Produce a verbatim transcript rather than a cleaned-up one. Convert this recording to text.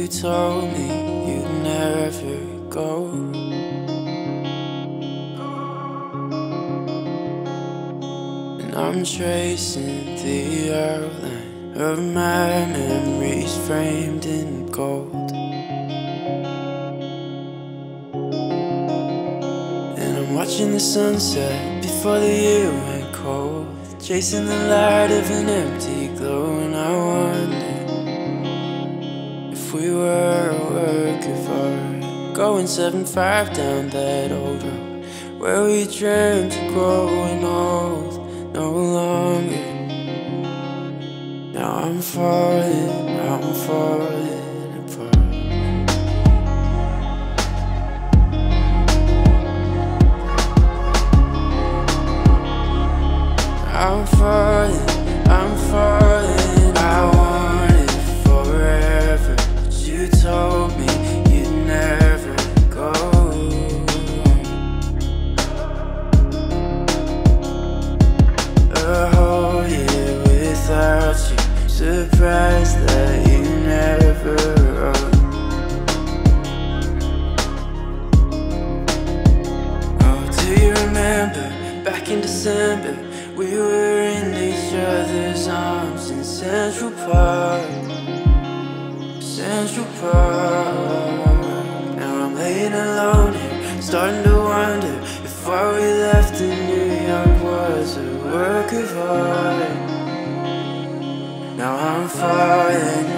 you told me you'd never go. And I'm tracing the outline of my memories framed in gold. And I'm watching the sunset before the year went cold, chasing the light of an empty glow. And I wonder if we were a work of art, going seven five down that old road where we dreamt of growing old no longer. Now I'm falling, I'm falling apart. I'm falling, I'm falling. I want it forever, but you told me you'd never go. A whole year without you, surprised that you never wrote. Oh, do you remember back in December? We were in each other's arms in Central Park, Central Park. Now I'm laying alone here, starting to wonder if what we left in New York was a work of art. Now I'm falling